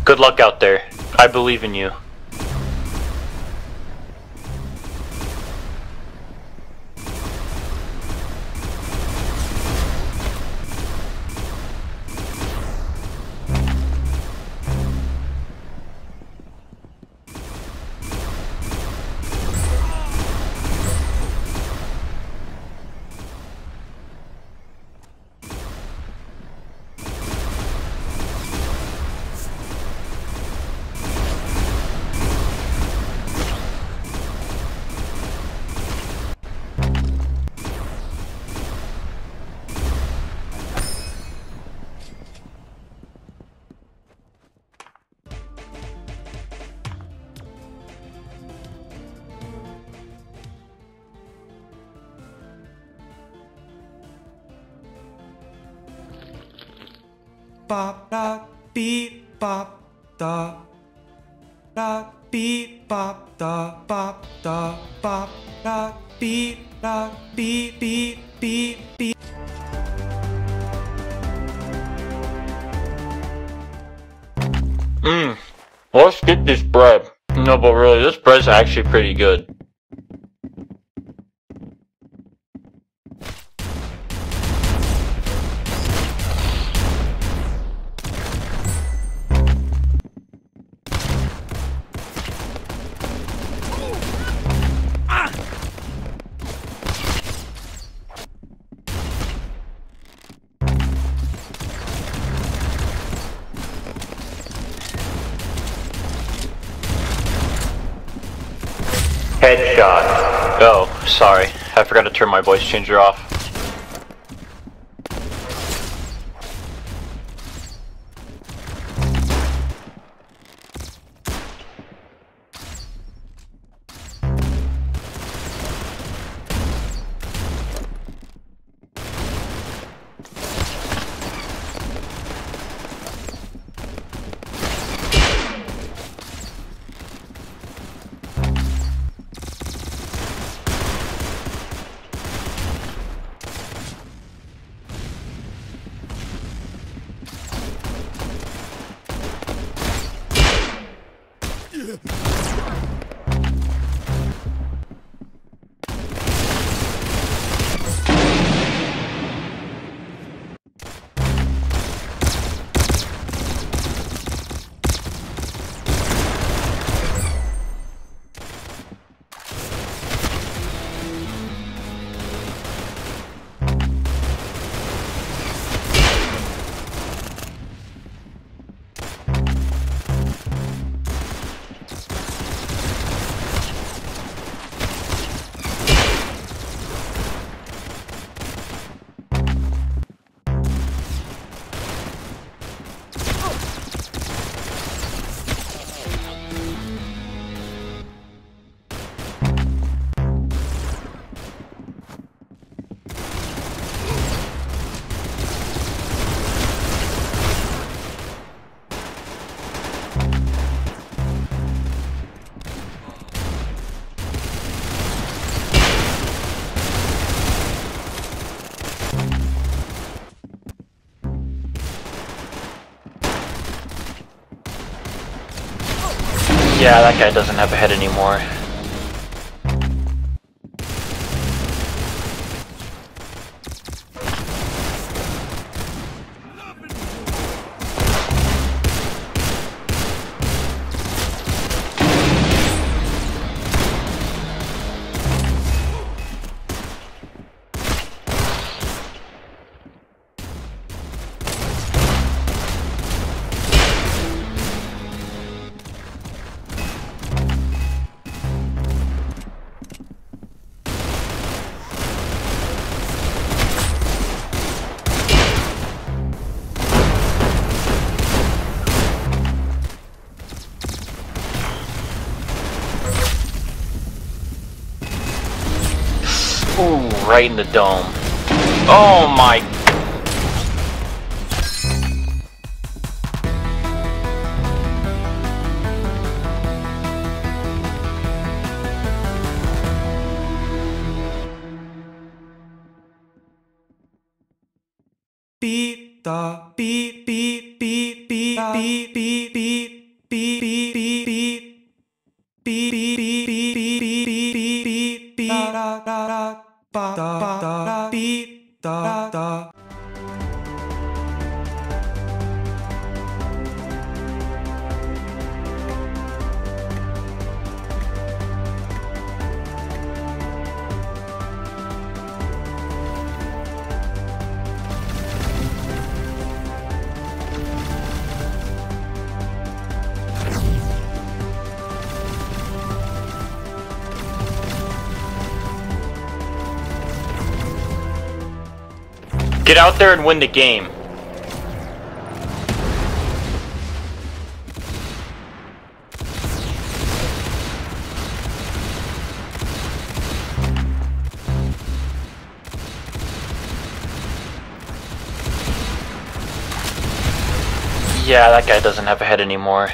Good luck out there. I believe in you. Bop da beep bop da da beep bop da bop da bop da beep beep beep beep. Let's get this bread. No, but really, this bread's actually pretty good. Headshot. Oh, sorry. I forgot to turn my voice changer off. Yeah, that guy doesn't have a head anymore. Ooh, right in the dome. Oh my. Beep da beep beep beep beep beep beep beep. beep beep beep beep beep beep beep beep beep beep beep beep da da da ba da da beep da da. Get out there and win the game. Yeah, that guy doesn't have a head anymore.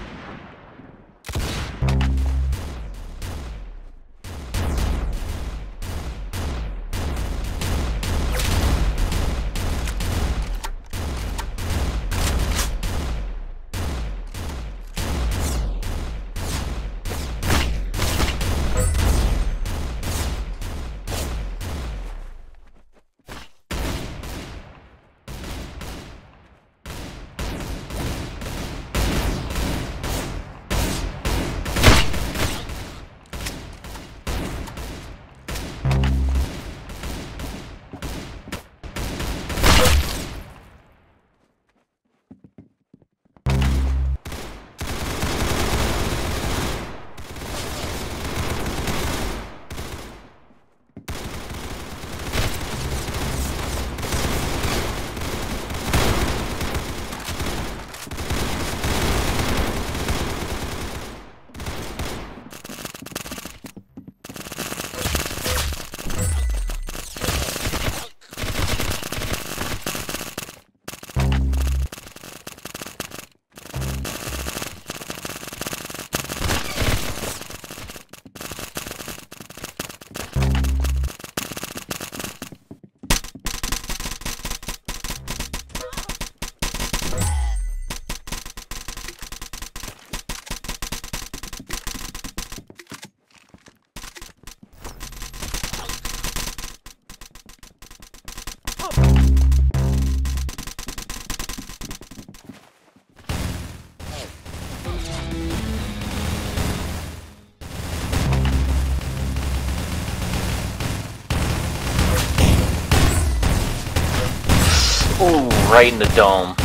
Ooh, right in the dome.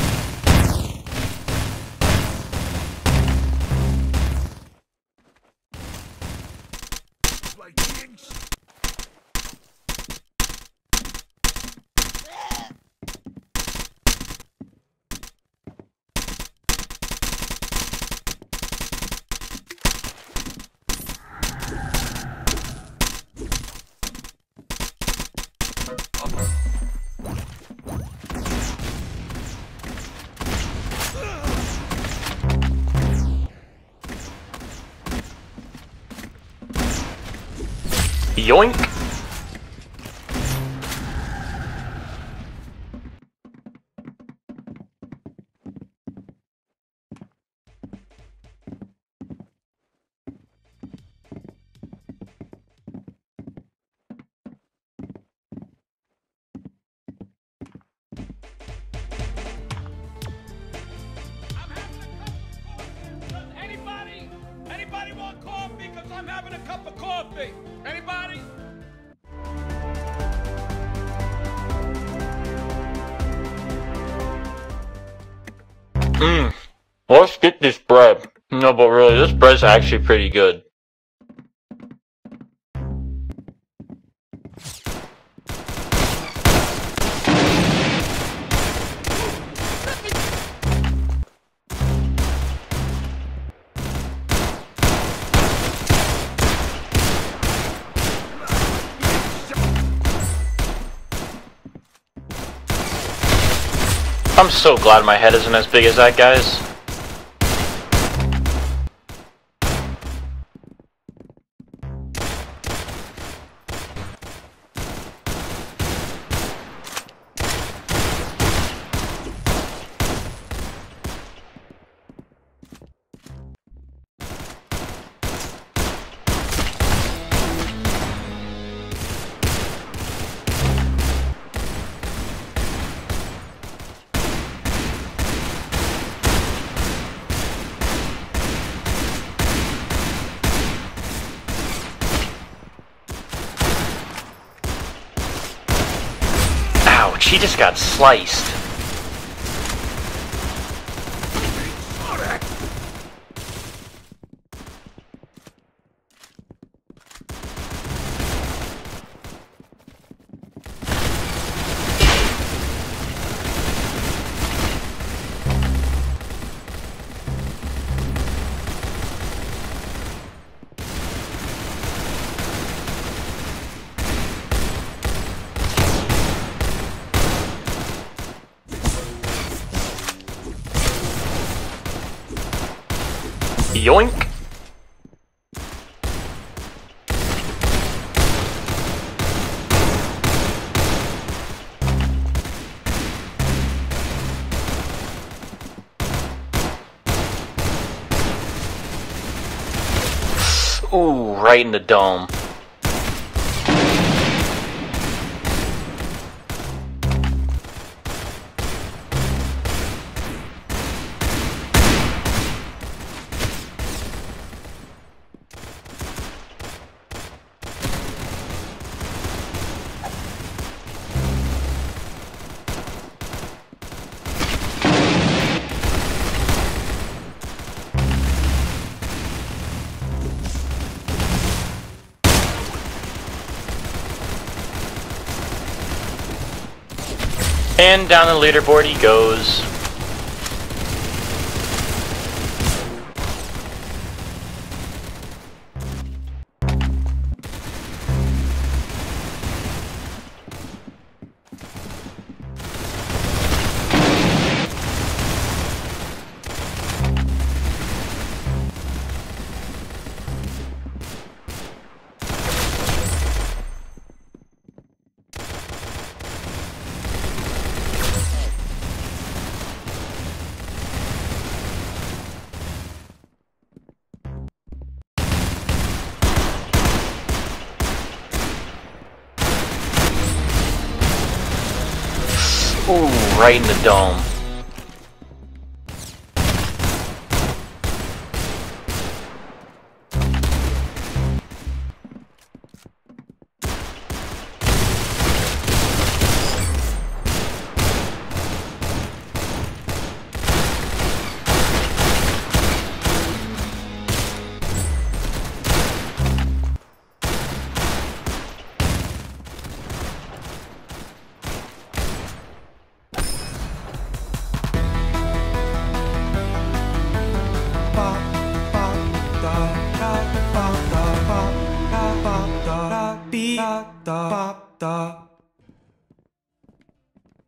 Yoink! Anybody want coffee? Because I'm having a cup of coffee. Anybody? Let's get this bread. No, but really, this bread's actually pretty good. I'm so glad my head isn't as big as that guy's. she just got sliced. Yoink! Ooh, right in the dome. And down the leaderboard he goes. Ooh, right in the dome. Da